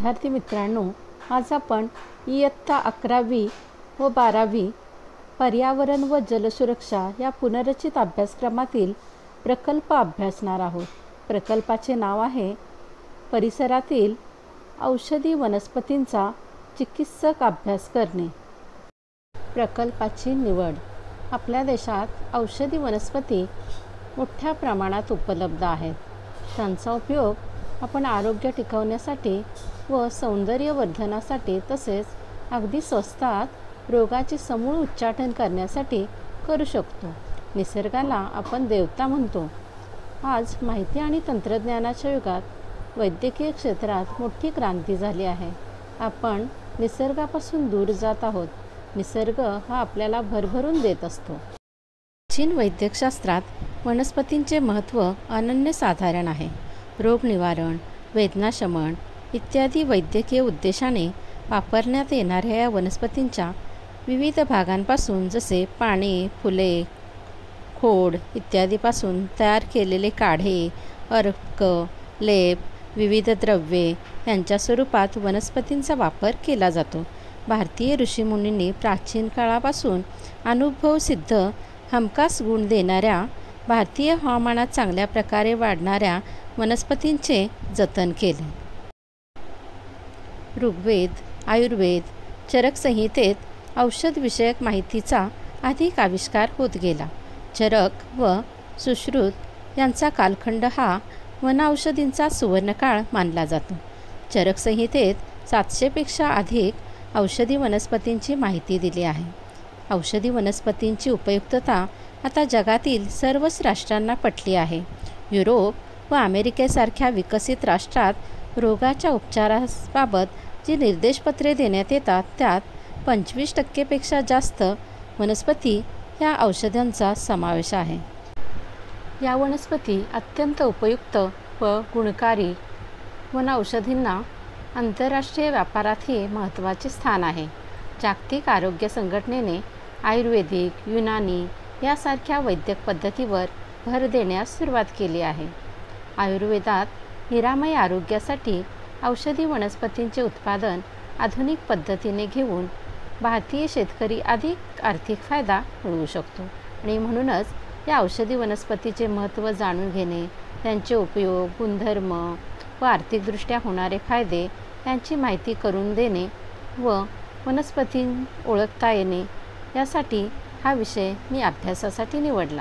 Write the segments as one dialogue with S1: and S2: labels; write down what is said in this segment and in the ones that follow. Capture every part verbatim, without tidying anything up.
S1: विद्यार्थी मित्रांनो, आज आपण इयत्ता अकरावी व बारावी पर्यावरण व जलसुरक्षा या पुनर्रचित अभ्यासक्रमातील प्रकल्प अभ्यासणार आहोत. प्रकल्पाचे नाव आहे परिसरातील औषधी वनस्पतींचा चिकित्सक अभ्यास करणे. प्रकल्पाची निवड. आपल्या देशात औषधी वनस्पती मोठ्या प्रमाणात उपलब्ध आहेत. त्यांचा उपयोग आपण आरोग्य टिकवण्यासाठी व सौंदर्यवर्धनासाठी तसेच अगदी स्वस्तात रोगाचे समूळ उच्चाटन करण्यासाठी करू शकतो. निसर्गाला आपण देवता म्हणतो. आज माहिती आणि तंत्रज्ञानाच्या युगात वैद्यकीय क्षेत्रात मोठी क्रांती झाली आहे. आपण निसर्गापासून दूर जात आहोत. निसर्ग हा आपल्याला भरभरून देत असतो. प्राचीन वैद्यकशास्त्रात वनस्पतींचे महत्त्व अनन्यसाधारण आहे. रोग निवारण, वेदनाशमन इत्यादी वैद्यकीय उद्देशाने वापरण्यात येणाऱ्या या वनस्पतींच्या विविध भागांपासून जसे पाने, फुले, खोड इत्यादीपासून तयार केलेले काढे, अर्क, लेप, विविध द्रव्ये यांच्या स्वरूपात वनस्पतींचा वापर केला जातो. भारतीय ऋषीमुनींनी प्राचीन काळापासून अनुभवसिद्ध हमखास गुण देणाऱ्या, भारतीय हवामानात चांगल्या प्रकारे वाढणाऱ्या वनस्पतींचे जतन केले. ऋग्वेद, आयुर्वेद, चरक संहितेत औषधविषयक माहितीचा अधिक आविष्कार होत गेला. चरक व सुश्रुत यांचा कालखंड हा वनौषधींचा सुवर्णकाळ मानला जातो. चरक संहितेत सातशेपेक्षा अधिक औषधी वनस्पतींची माहिती दिली आहे. औषधी वनस्पतींची उपयुक्तता आता जगातील सर्वच राष्ट्रांना पटली आहे. युरोप व अमेरिकेसारख्या विकसित राष्ट्रात रोगाच्या उपचाराबाबत जी निर्देशपत्रे देण्यात येतात त्यात पंचवीस टक्केपेक्षा जास्त वनस्पती या औषधांचा समावेश आहे. या वनस्पती अत्यंत उपयुक्त व गुणकारी वनौषधींना आंतरराष्ट्रीय व्यापारातही महत्त्वाचे स्थान आहे. जागतिक आरोग्य संघटनेने आयुर्वेदिक, युनानी यासारख्या वैद्यक पद्धतीवर भर देण्यास सुरुवात केली आहे. आयुर्वेदात निरामय आरोग्यासाठी औषधी वनस्पतींचे उत्पादन आधुनिक पद्धतीने घेऊन भारतीय शेतकरी अधिक आर्थिक फायदा मिळवू शकतो आणि म्हणूनच या औषधी वनस्पतीचे महत्त्व जाणून घेणे, त्यांचे उपयोग, गुणधर्म व आर्थिकदृष्ट्या होणारे फायदे यांची माहिती करून देणे व वनस्पती ओळखता येणे यासाठी हा विषय मी अभ्यासासाठी निवडला.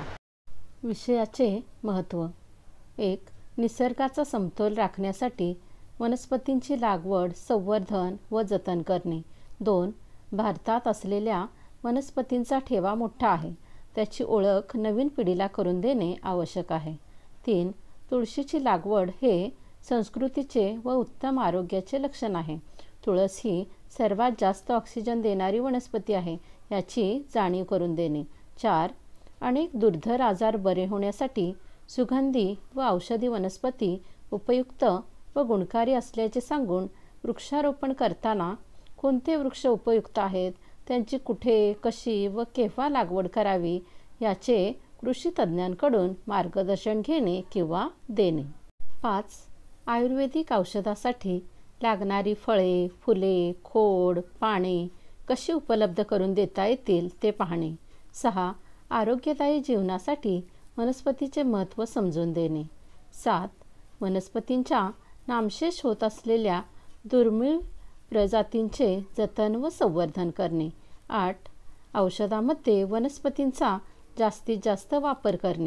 S1: विषयाचे महत्त्व. एक. निसर्गाचा समतोल राखण्यासाठी वनस्पतींची लागवड, संवर्धन व जतन करणे. दोन. भारतात असलेल्या वनस्पतींचा ठेवा मोठा आहे. त्याची ओळख नवीन पिढीला करून देणे आवश्यक आहे. तीन. तुळशीची लागवड हे संस्कृतीचे व उत्तम आरोग्याचे लक्षण आहे. तुळस ही सर्वात जास्त ऑक्सिजन देणारी वनस्पती आहे याची जाणीव करून देणे. चार. अनेक दुर्धर आजार बरे होण्यासाठी सुगंधी व औषधी वनस्पती उपयुक्त व गुणकारी असल्याचे सांगून वृक्षारोपण करताना कोणते वृक्ष उपयुक्त आहेत, त्यांची कुठे, कशी व केव्हा लागवड करावी याचे कृषी तज्ज्ञांकडून मार्गदर्शन घेणे किंवा देणे. पाच. आयुर्वेदिक औषधासाठी लागणारी फळे, फुले, खोड, पाने कशी उपलब्ध करून देता येतील ते पाहणे. सहा. आरोग्यदायी जीवनासाठी वनस्पतीचे महत्त्व समजून देणे. सात. वनस्पतींच्या नामशेष होत असलेल्या दुर्मिळ प्रजातींचे जतन व संवर्धन करणे. आठ. औषधामध्ये वनस्पतींचा जास्तीत जास्त वापर करणे.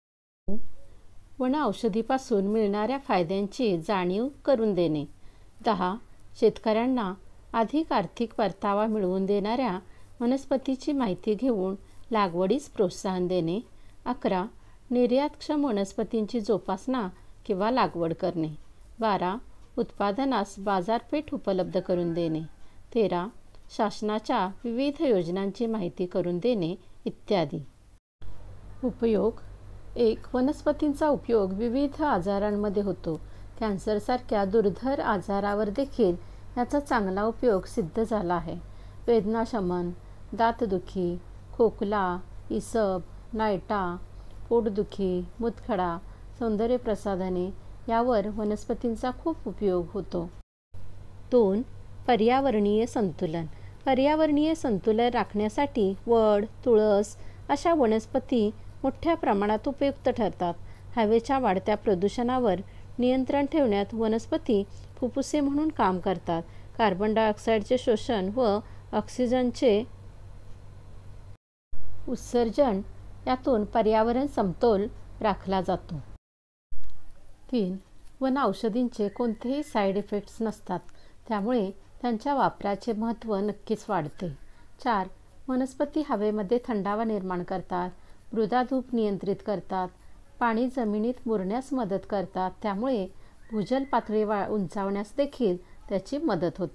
S1: वन औषधीपासून मिळणाऱ्या फायद्यांची जाणीव करून देणे. दहा. शेतकऱ्यांना अधिक आर्थिक परतावा मिळवून देणाऱ्या वनस्पतीची माहिती घेऊन लागवडीस प्रोत्साहन देणे. अकरा. निर्यातक्षम वनस्पतींची जोपासना किंवा लागवड करणे. बारा. उत्पादनास बाजारपेठ उपलब्ध करून देणे. तेरा. शासनाच्या विविध योजनांची माहिती करून देणे इत्यादी. उपयोग. एक. वनस्पतींचा उपयोग विविध आजारांमध्ये होतो. कॅन्सरसारख्या दुर्धर आजारावर देखील याचा चांगला उपयोग सिद्ध झाला आहे. वेदनाशमन, दातदुखी, खोकला, इसब, नायटा, पोटदुखी, मूतखडा, सौंदर्यप्रसाधने यावर वनस्पतींचा खूप उपयोग होतो. दोन. पर्यावरणीय संतुलन. पर्यावरणीय संतुलन राखण्यासाठी वड, तुळस अशा वनस्पती मोठ्या प्रमाणात उपयुक्त ठरतात. हवेच्या वाढत्या प्रदूषणावर नियंत्रण ठेवण्यात वनस्पती फुफ्फुसे म्हणून काम करतात. कार्बन डायऑक्साईडचे शोषण व ऑक्सिजनचे उत्सर्जन यातून पर्यावरण समतोल राखला जातो. तीन. वन औषधींचे कोणतेही साईड इफेक्ट्स नसतात, त्यामुळे त्यांच्या वापराचे महत्त्व नक्कीच वाढते. चार. वनस्पती हवेमध्ये थंडावा निर्माण करतात, मृदा धूप नियंत्रित करतात, पाणी जमिनीत मुरण्यास मदत करतात, त्यामुळे भूजल पातळी वा उंचावण्यास देखील त्याची मदत होते.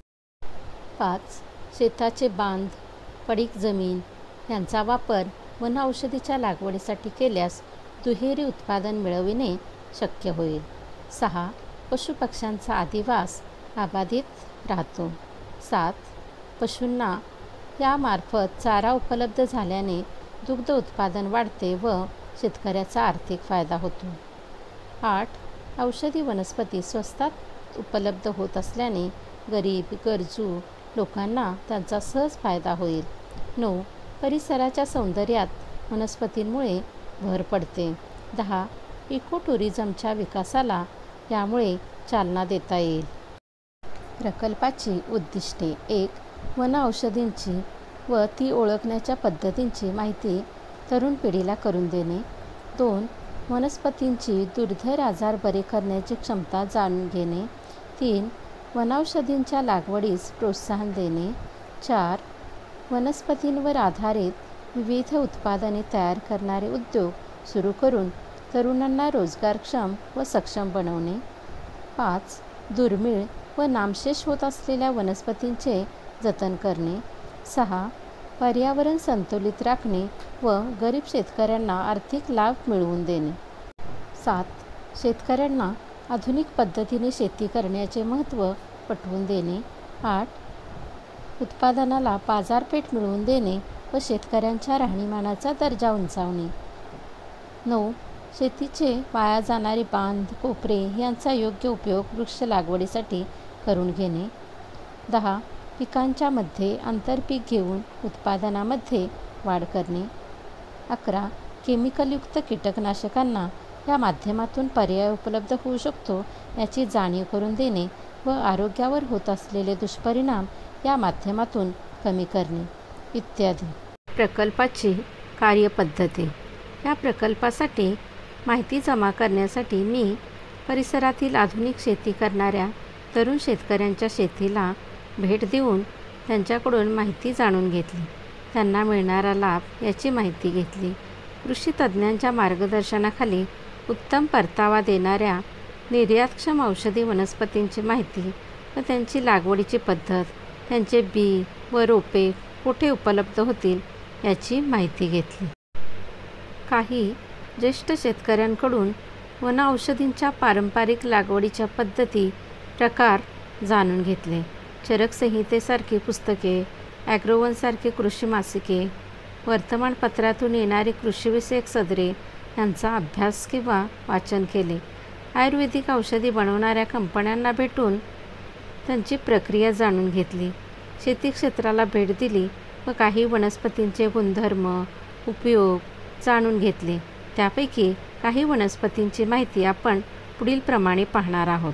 S1: पाच. शेताचे बांध, पडीक जमीन यांचा वापर वन औषधीच्या लागवडीसाठी केल्यास दुहेरी उत्पादन मिळविणे शक्य होईल. सहा. पशुपक्ष्यांचा अधिवास अबाधित राहतो. सात. पशूंना यामार्फत चारा उपलब्ध झाल्याने दुग्ध उत्पादन वाढते व शेतकऱ्याचा आर्थिक फायदा होतो. आठ. औषधी वनस्पती स्वस्तात उपलब्ध होत असल्याने गरीब, गरजू लोकांना त्यांचा सहज फायदा होईल. नऊ. परिसराच्या सौंदर्यात वनस्पतींमुळे भर पडते. दहा. इको टुरिझमच्या विकासाला यामुळे चालना देता येईल. प्रकल्पाची उद्दिष्टे. एक. वन औषधींची व ती ओळखण्याच्या पद्धतींची माहिती तरुण पिढीला करून देणे. दोन. वनस्पतींची दुर्धर आजार बरे करण्याची क्षमता जाणून घेणे. तीन. वनौषधींच्या लागवडीस प्रोत्साहन देणे. चार. वनस्पतींवर आधारित विविध उत्पादने तयार करणारे उद्योग सुरू करून तरुणांना रोजगारक्षम व सक्षम बनवणे. पाच. दुर्मिळ व नामशेष होत असलेल्या वनस्पतींचे जतन करणे. सहा. पर्यावरण संतुलित राखणे व गरीब शेतकऱ्यांना आर्थिक लाभ मिळवून देणे. सात. शेतकऱ्यांना आधुनिक पद्धतीने शेती करण्याचे महत्त्व पटवून देणे. आठ. उत्पादनाला बाजारपेठ मिळवून देणे व शेतकऱ्यांच्या राहणीमानाचा दर्जा उंचावणे. नऊ. शेतीचे वाया जाणारे बांध, कोपरे यांचा योग्य उपयोग वृक्ष लागवडीसाठी करून घेणे. दहा. पिकांच्या मध्ये आंतरपीक घेऊन उत्पादनामध्ये वाढ करणे. अकरा. केमिकलयुक्त कीटकनाशकांना या माध्यमातून पर्याय उपलब्ध होऊ शकतो याची जाणीव करून देणे व आरोग्यावर होत असलेले दुष्परिणाम या माध्यमातून कमी करणे इत्यादी. प्रकल्पाची कार्यपद्धती. या प्रकल्पासाठी माहिती जमा करण्यासाठी मी परिसरातील आधुनिक शेती करणाऱ्या तरुण शेतकऱ्यांच्या शेतीला भेट देऊन त्यांच्याकडून माहिती जाणून घेतली. त्यांना मिळणारा लाभ याची माहिती घेतली. कृषी तज्ज्ञांच्या मार्गदर्शनाखाली उत्तम परतावा देणाऱ्या निर्यातक्षम औषधी वनस्पतींची माहिती व त्यांची लागवडीची पद्धत, त्यांचे बी व रोपे कुठे उपलब्ध होतील याची माहिती घेतली. काही ज्येष्ठ शेतकऱ्यांकडून वन औषधींच्या पारंपरिक लागवडीच्या पद्धती, प्रकार जाणून घेतले. चरक संहितेसारखी पुस्तके, ॲग्रोवनसारखी कृषी मासिके, वर्तमानपत्रातून येणारी कृषीविषयक सदरे यांचा अभ्यास किंवा वाचन केले. आयुर्वेदिक औषधी बनवणाऱ्या कंपन्यांना भेटून त्यांची प्रक्रिया जाणून घेतली. शेती क्षेत्राला भेट दिली व काही वनस्पतींचे गुणधर्म, उपयोग जाणून घेतले. त्यापैकी काही वनस्पतींची माहिती आपण पुढील प्रमाणे पाहणार आहोत.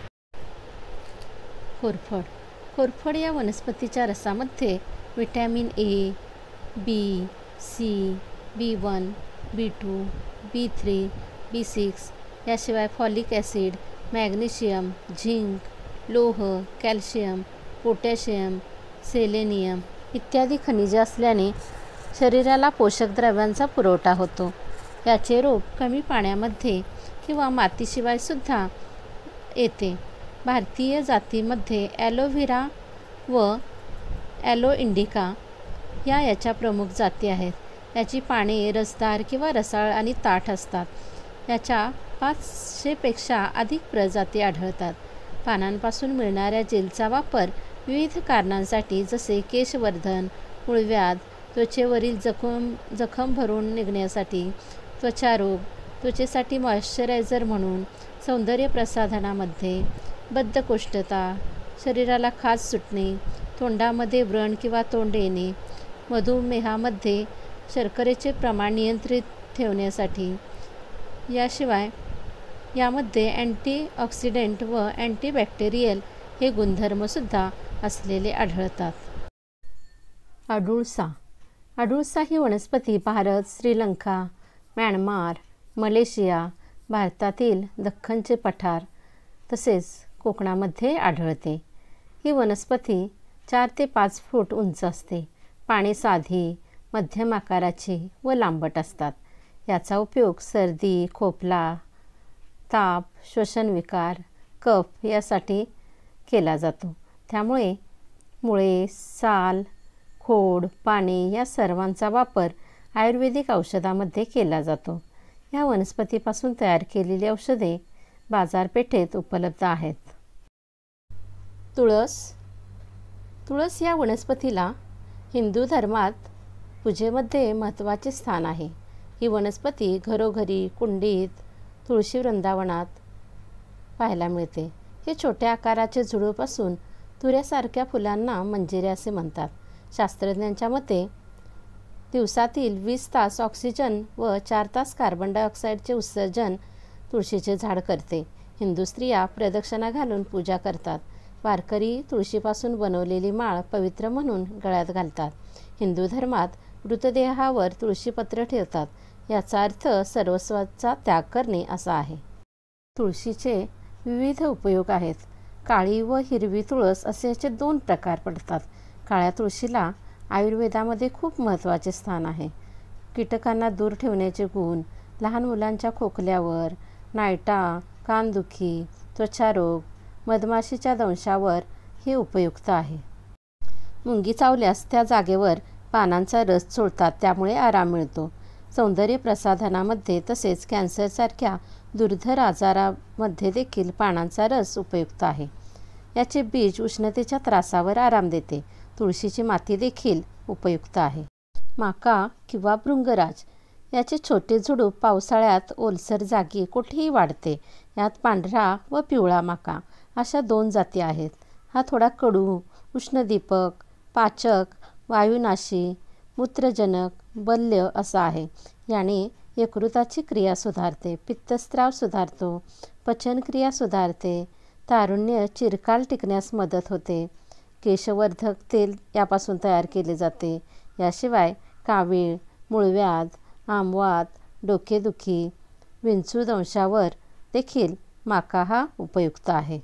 S1: कोरफड. कोरफड या वनस्पतीच्या रसामध्ये vitamin A, B, C, B one, B two, B three, B six याशिवाय फॉलिक ॲसिड, मॅग्नेशियम, झिंक, लोह, कॅल्शियम, पोटॅशियम, सेलेनियम इत्यादी खनिजे असल्याने शरीराला पोषक द्रव्यांचा पुरवठा होतो. याचे रोप कमी पाण्यामध्ये किंवा मातीशिवाय सुद्धा येते. भारतीय जातीमध्ये ॲलोव्हेरा व ॲलो इंडिका या याच्या प्रमुख जाती आहेत. याची पाने रसदार किंवा रसाळ आणि ताठ असतात. याच्या पाचशेपेक्षा अधिक प्रजाती आढळतात. पानांपासून मिळणाऱ्या जेलचा वापर विविध कारणांसाठी जसे केशवर्धन, मूळव्याध, त्वचेवरील जखम जखम भरून निघण्यासाठी, त्वचारोग, त्वचेसाठी मॉइश्चरायझर म्हणून, सौंदर्य प्रसाधनामध्ये, बद्धकोष्ठता, शरीराला खाज सुटणे, तोंडामध्ये व्रण किंवा तोंड येणे, मधुमेहामध्ये शर्करेचे प्रमाण नियंत्रित ठेवण्यासाठी. याशिवाय यामध्ये अँटीऑक्सिडंट व अँटीबॅक्टेरियल हे गुणधर्मसुद्धा असलेले आढळतात. अडुळसा. अडुळसा ही वनस्पती भारत, श्रीलंका, म्यानमार, मलेशिया, भारतातील दख्खनचे पठार तसेच कोकणामध्ये आढळते. ही वनस्पती चार ते पाच फूट उंच असते. पाने साधी, मध्यम आकाराची व लांबट असतात. याचा उपयोग सर्दी, खोकला, ताप, श्वसनविकार, कफ यासाठी केला जातो. त्यामुळे मुळे, साल, खोड, पाने या सर्वांचा वापर आयुर्वेदिक औषधामध्ये केला जातो. या वनस्पतीपासून तयार केलेली औषधे बाजारपेठेत उपलब्ध आहेत. तुळस. तुळस या वनस्पतीला हिंदू धर्मात पूजेमध्ये महत्त्वाचे स्थान आहे. ही वनस्पती घरोघरी, कुंडीत, तुळशी वृंदावनात पाहायला मिळते. हे छोट्या आकाराचे झुडूप असून तुऱ्यासारख्या फुलांना मंजिरी असे म्हणतात. शास्त्रज्ञांच्या मते दिवसातील वीस तास ऑक्सिजन व चार तास कार्बन डायऑक्साईडचे उत्सर्जन तुळशीचे झाड करते. हिंदू स्त्रिया प्रदक्षिणा घालून पूजा करतात. वारकरी तुळशीपासून बनवलेली माळ पवित्र म्हणून गळ्यात घालतात. हिंदू धर्मात मृतदेहावर तुळशीपत्र ठेवतात. याचा अर्थ सर्वस्वाचा त्याग करणे असा आहे. तुळशीचे विविध उपयोग आहेत. काळी व हिरवी तुळस असे याचे दोन प्रकार पडतात. काळ्या तुळशीला आयुर्वेदामध्ये खूप महत्त्वाचे स्थान आहे. कीटकांना दूर ठेवण्याचे गुण, लहान मुलांच्या खोकल्यावर, नायटा, कानदुखी, त्वचारोग, मधमाशीच्या दंशावर हे उपयुक्त आहे. मुंगी चावल्यास त्या जागेवर पानांचा रस चोळतात, त्यामुळे आराम मिळतो. सौंदर्य प्रसाधनामध्ये तसेच कॅन्सरसारख्या दुर्धर आजारामध्ये देखील पानांचा रस उपयुक्त आहे. याचे बीज उष्णतेच्या त्रासावर आराम देते. तुळशीची माती देखील उपयुक्त आहे. माका किंवा भृंगराज. याचे छोटे झुडूप पावसाळ्यात ओलसर जागी कुठेही वाढते. यात पांढरा व पिवळा माका अशा दोन जाती आहेत. हा थोडा कडू, उष्णदीपक, पाचक, वायुनाशी, मूत्रजनक, बल्य असा आहे. याने यकृताची क्रिया सुधारते, पित्तस्त्राव सुधारतो, पचनक्रिया सुधारते, तारुण्य चिरकाल टिकण्यास मदत होते. केशवर्धक तेल यापासून तयार केले जाते. याशिवाय कावीळ, मूळव्याध, आमवात, डोकेदुखी, विंचू दंशावर देखील माका हा उपयुक्त आहे.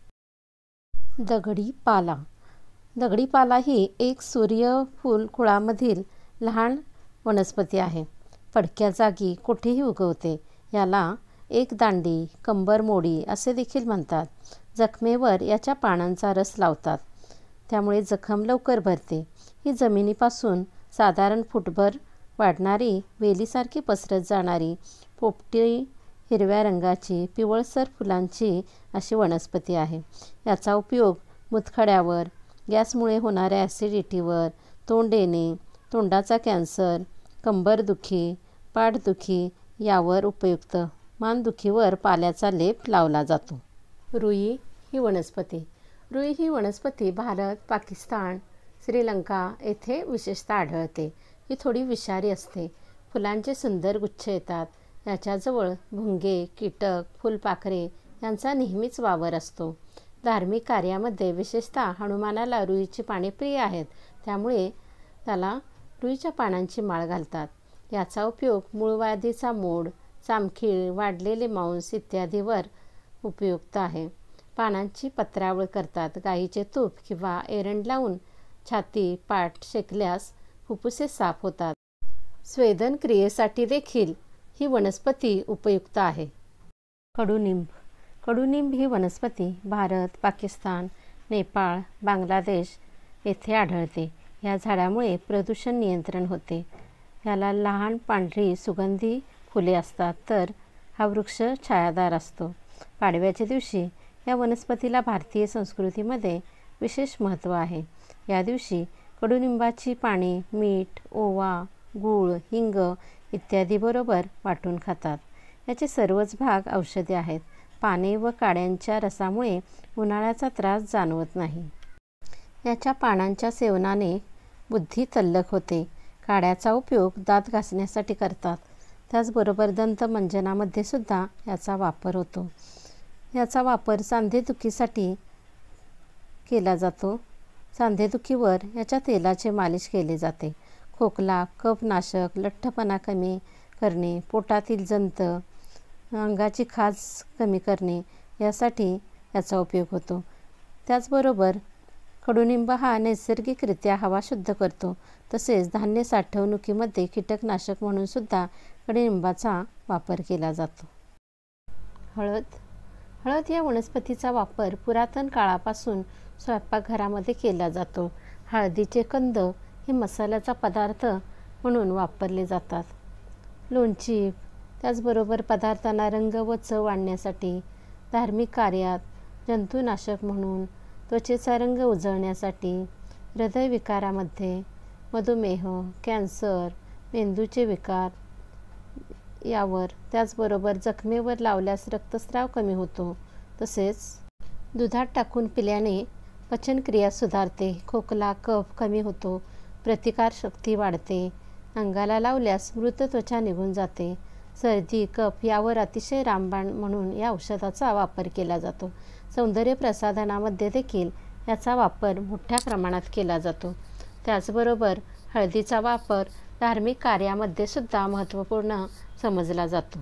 S1: दगडी पाला. दगडी पाला ही एक सूर्यफूल कुळामधील लहान वनस्पती आहे. पडक्या जागी कुठेही उगवते. याला एक दांडी, कंबरमोडी असे देखील म्हणतात. जखमेवर याच्या पानांचा रस लावतात, त्यामुळे जखम लवकर भरते. ही जमिनीपासून साधारण फुटभर वाढणारी, वेलीसारखी पसरत जाणारी, पोपटी हिरव्या रंगाची, पिवळसर फुलांची अशी वनस्पती आहे. याचा उपयोग मूतखड्यावर, गॅसमुळे होणाऱ्या ॲसिडिटीवर, तोंड येणे, तोंडाचा कॅन्सर, कंबरदुखी, पाठदुखी यावर उपयुक्त. मानदुखीवर पाल्याचा लेप लावला जातो. रुई ही वनस्पती. रुई ही वनस्पती भारत, पाकिस्तान, श्रीलंका येथे विशेषतः आढळते. ही थोडी विषारी असते. फुलांचे सुंदर गुच्छ येतात. याच्याजवळ भुंगे, कीटक, फुलपाखरे यांचा नेहमीच वावर असतो. धार्मिक कार्यामध्ये विशेषतः हनुमानाला रुईची पाने प्रिय आहेत, त्यामुळे त्याला रुईच्या पानांची माळ घालतात. याचा उपयोग मूळव्याधीचा मोड, चामखीळ, वाढलेले मांस इत्यादीवर उपयुक्त आहे. पानांची पत्रावळ करतात. गाईचे तूप किंवा एरंड लावून छाती, पाठ शेकल्यास फुफ्फुसे साफ होतात. स्वेदन क्रियेसाठी देखील ही वनस्पती उपयुक्त आहे. कडुनिंब. कडुनिंब ही वनस्पती भारत, पाकिस्तान, नेपाळ, बांगलादेश येथे आढळते. या झाडामुळे प्रदूषण नियंत्रण होते. याला लहान पांढरी सुगंधी फुले असतात, तर हा वृक्ष छायादार असतो. पाडव्याच्या दिवशी या वनस्पतीला भारतीय संस्कृतीमध्ये विशेष महत्त्व आहे. या दिवशी कडुनिंबाची पाने मीठ, ओवा, गूळ, हिंग इत्यादीबरोबर वाटून खातात. याचे सर्वच भाग औषधी आहेत. पाने व काड्यांच्या रसामुळे उन्हाळ्याचा त्रास जाणवत नाही. याच्या पानांच्या सेवनाने बुद्धी तल्लख होते. काड्याचा उपयोग दात घासण्यासाठी करतात. त्याचबरोबर दंतमंजनामध्ये सुद्धा याचा वापर होतो. याचा वापर सांधेदुखीसाठी केला जातो. सांधेदुखीवर याच्या तेलाचे मालिश केले जाते. खोकला, कफनाशक, लठ्ठपणा कमी करणे, पोटातील जंत, अंगाची खाज कमी करणे यासाठी याचा उपयोग होतो. त्याचबरोबर कडुनिंब हा नैसर्गिकरित्या हवा शुद्ध करतो. तसेच धान्य साठवणुकीमध्ये कीटकनाशक म्हणून सुद्धा कडुनिंबाचा वापर केला जातो. हळद हळद या वनस्पतीचा वापर पुरातन काळापासून स्वयंपाकघरामध्ये केला जातो. हळदीचे कंद हे मसाल्याचा पदार्थ म्हणून वापरले जातात. लोणची, त्याचबरोबर पदार्थांना रंग व चव आणण्यासाठी, धार्मिक कार्यात, जंतुनाशक म्हणून, त्वचेचा रंग उजळण्यासाठी, हृदयविकारामध्ये, मधुमेह, कॅन्सर, मेंदूचे विकार यावर, त्याचबरोबर जखमेवर लावल्यास रक्तस्राव कमी होतो. तसेच दुधात टाकून पिल्याने पचनक्रिया सुधारते, खोकला, कफ कमी होतो, प्रतिकारशक्ती वाढते, अंगाला लावल्यास मृत त्वचा निघून जाते. सर्दी, कफ यावर अतिशय रामबाण म्हणून या औषधाचा वापर केला जातो. सौंदर्य प्रसाधनामध्ये देखील याचा वापर मोठ्या प्रमाणात केला जातो. त्याचबरोबर हळदीचा वापर धार्मिक कार्यामध्ये सुद्धा महत्त्वपूर्ण समजला जातो.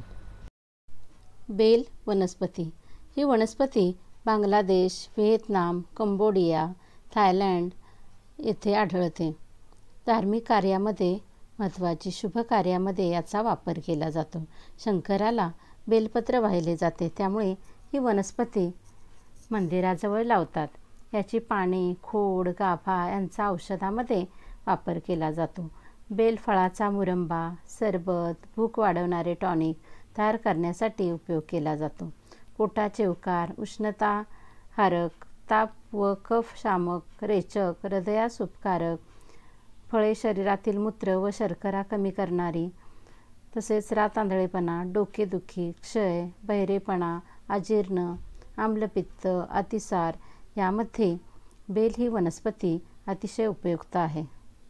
S1: बेल वनस्पती ही वनस्पती बांगलादेश, व्हिएतनाम, कंबोडिया, थायलंड येथे आढळते. धार्मिक कार्यामध्ये, महत्त्वाची शुभ कार्यामध्ये याचा वापर केला जातो. शंकराला बेलपत्र वाहिले जाते, त्यामुळे ही वनस्पती मंदिराजवळ लावतात. याची पाने, खोड, गाभा यांचा औषधामध्ये वापर केला जातो. बेलफळाचा मुरंबा, सरबत, भूक वाढवणारे टॉनिक तयार करण्यासाठी उपयोग केला जातो. पोटाचे उकार, उष्णताहारक, ताप व कफ शामक, रेचक, हृदयास उपकारक, फळे शरीरातील मूत्र व शर्करा कमी करणारी, तसेच रातांधळेपणा, डोकेदुखी, क्षय, बहिरेपणा, अजीर्ण, आम्लपित्त, अतिसार यामध्ये बेल ही वनस्पती अतिशय उपयुक्त आहे.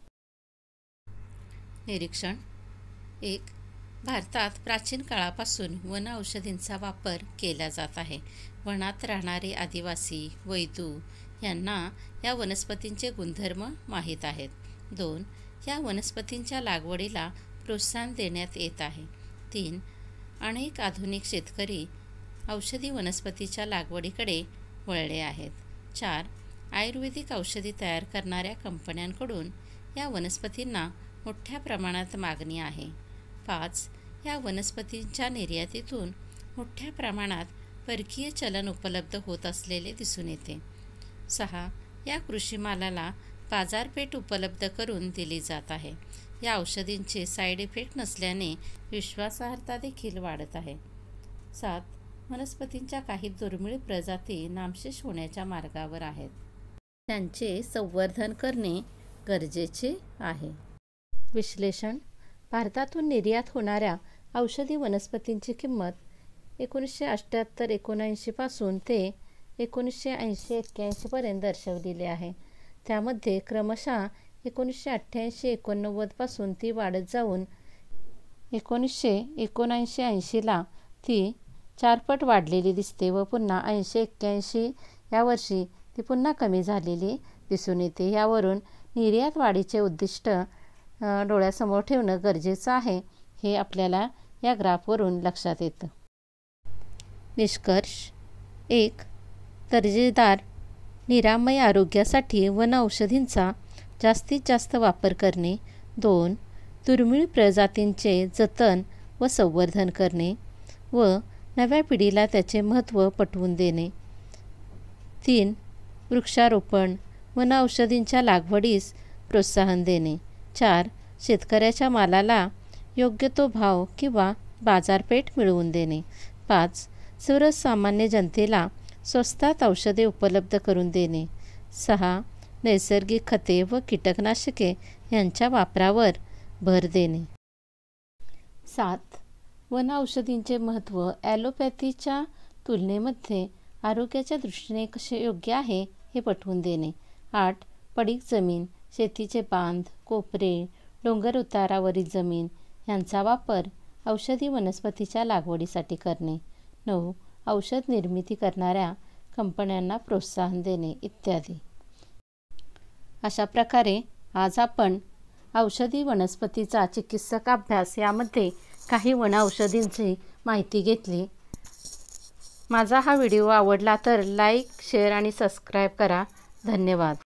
S2: निरीक्षण एक. भारतात प्राचीन काळापासून वन औषधींचा वापर केला जात आहे. वनात राहणारे आदिवासी, वैदू यांना या वनस्पतींचे गुणधर्म माहीत आहेत. दोन. या वनस्पतींच्या लागवडीला प्रोत्साहन देण्यात येत आहे. तीन. अनेक आधुनिक शेतकरी औषधी वनस्पतीच्या लागवडीकडे वळले आहेत. चार. आयुर्वेदिक औषधी तयार करणाऱ्या कंपन्यांकडून या वनस्पतींना मोठ्या प्रमाणात मागणी आहे. पाच. या वनस्पतींच्या निर्यातीतून मोठ्या प्रमाणात परकीय चलन उपलब्ध होत असलेले दिसून येते. सहा. या कृषीमालाला बाजारपेठ उपलब्ध करून दिली जात आहे. या औषधींचे साईड इफेक्ट नसल्याने विश्वासार्हता देखील वाढत आहे. सात. वनस्पतींच्या काही दुर्मिळ प्रजाती नामशेष होण्याच्या मार्गावर आहेत. त्यांचे संवर्धन करणे गरजेचे आहे.
S1: विश्लेषण. भारतातून निर्यात होणाऱ्या औषधी वनस्पतींची किंमत एकोणीसशे अठ्ठ्याहत्तर एकोणऐंशीपासून ते एकोणीसशे ऐंशी एक्क्याऐंशीपर्यंत दर्शवलेली आहे. त्यामध्ये क्रमशः एकोणीसशे अठ्ठ्याऐंशी एकोणनव्वदपासून ती वाढत जाऊन एकोणीसशे एकोणऐंशी ऐंशीला ती चारपट वाढलेली दिसते व पुन्हा ऐंशी एक्क्याऐंशी या वर्षी ती पुन्हा कमी झालेली दिसून येते. यावरून निर्यात वाढीचे उद्दिष्ट डोळ्यासमोर ठेवणं गरजेचं आहे हे आपल्याला या ग्राफवरून लक्षात येतं. निष्कर्ष. एक. दर्जेदार निरामय आरोग्यासाठी वन औषधींचा जास्तीत जास्त वापर करणे. दोन. दुर्मिळ प्रजातींचे जतन व संवर्धन करणे व नव्या पिढीला त्याचे महत्त्व पटवून देणे. तीन. वृक्षारोपण, वन औषधींच्या लागवडीस प्रोत्साहन देणे. चार. शेतकऱ्याच्या मालाला योग्य तो भाव किंवा बाजारपेठ मिळवून देणे. पाच. सर्वसामान्य जनतेला स्वस्तात औषधे उपलब्ध करून देणे. सहा. नैसर्गिक खते व कीटकनाशके यांच्या वापरावर भर देणे. सात. वन औषधींचे महत्त्व ॲलोपॅथीच्या तुलनेमध्ये आरोग्याच्या दृष्टीने कसे योग्य आहे हे पटवून देणे. आठ. पडीक जमीन, शेतीचे बांध, कोपरे, डोंगर उतारावरील जमीन यांचा वापर औषधी वनस्पतीच्या लागवडीसाठी करणे. नऊ. औषध निर्मिती करणाऱ्या कंपन्यांना प्रोत्साहन देणे इत्यादी. अशा प्रकारे आज आपण औषधी वनस्पतीचा चिकित्सक अभ्यास यामध्ये काही वनौषधींची माहिती घेतली. माझा हा व्हिडिओ आवडला तर लाईक, शेअर आणि सबस्क्राईब करा. धन्यवाद.